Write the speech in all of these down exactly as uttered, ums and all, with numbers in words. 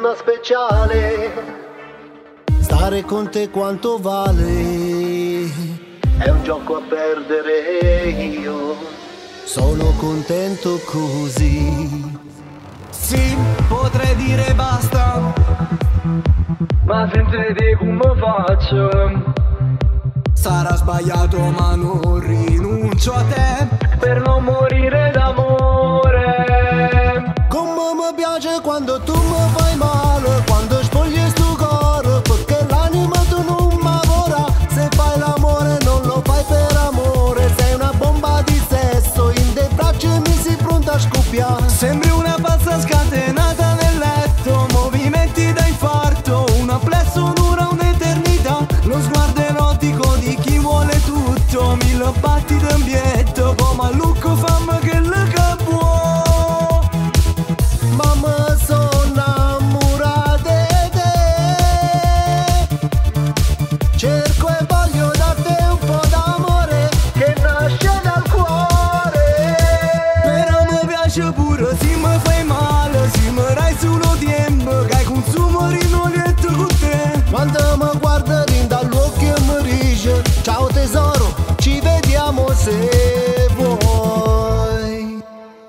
una speciale. Stare con te quanto vale? È un gioco a perdere io. Sono contento così. Sì, potrei dire basta, ma senza te come faccio? Sarà sbagliato ma non rinuncio a te per non morire d'amore. Come mi piace quando tu mi fai male, quando spogli sto cuore, perché l'anima tu non m'avora. Se fai l'amore non lo fai per amore, sei una bomba di sesso, in dei bracci mi si pronta a scoppiare. Sembri una pazza scatenata nel letto, movimenti da infarto, un amplesso dura un'eternità. Lo sguardo erotico di chi vuole tutto, mille battiti d'ambietto, come a lucco fammi che le può. Ma mi sono innamorata di te, cerco e voglio da te un po' d'amore che nasce dal cuore. Però mi piace pure se mi fai male, se mi dai solo tempo, che hai consumo rinnovietto con te. Quando mi guarda dall'occhio e mi dice ciao tesoro, ci vediamo se vuoi.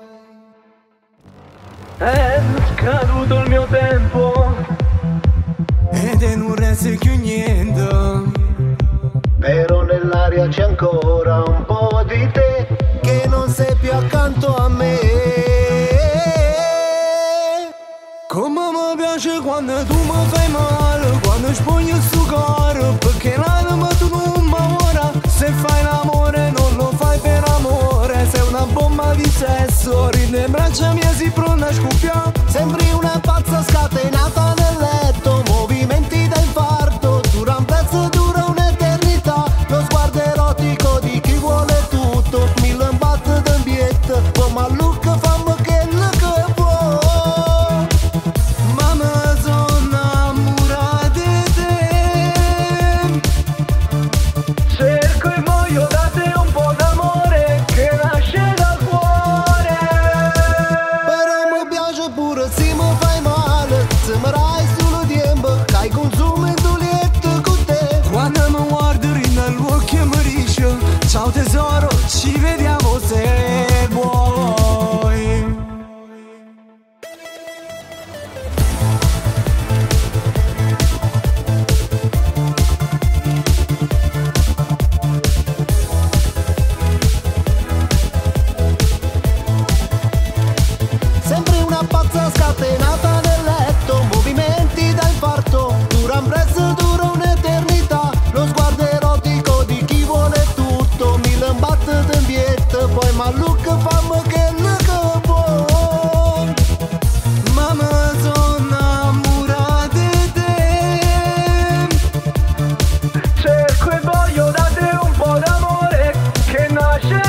È scaduto il mio tempo ed è non resta più niente, però nell'aria c'è ancora un po' di te che non sei più accanto a me. come mi piace quando tu mi fai male, quando spogli il suo cuore, perché l'anima tu non m'amora. Se fai l'amore non lo fai per amore, sei una bomba di sesso, ride in braccia mia si pronta a scoppiare. Sembri una pazza scatenata nel letto, movimenti da infarto, dura un pezzo, dura un'eternità. Lo sguardo erotico di chi vuole tutto, mille batte d'ambiente, come a look fammi che look vuoi. Ma mi sono innamorata di te, cerco e voglio da te un po' d'amore che nasce dal cuore. Però mi piace pure se mi fai male, se mi dai solo tempo, che hai consumi dolente con te. Quando mi guardi nell'occhio mi dice ciao tesoro, ci vediamo se vuoi. Sembri una pazza scatenata nel letto, movimenti da infarto, dura un prezzo, dura un'eternità. Lo sguardo erotico di chi vuole tutto, mille batte d'ambiente, poi ma look fammi che look vuoi. Ma mi sono innamorata di te, cerco e voglio da te un po' d'amore che nasce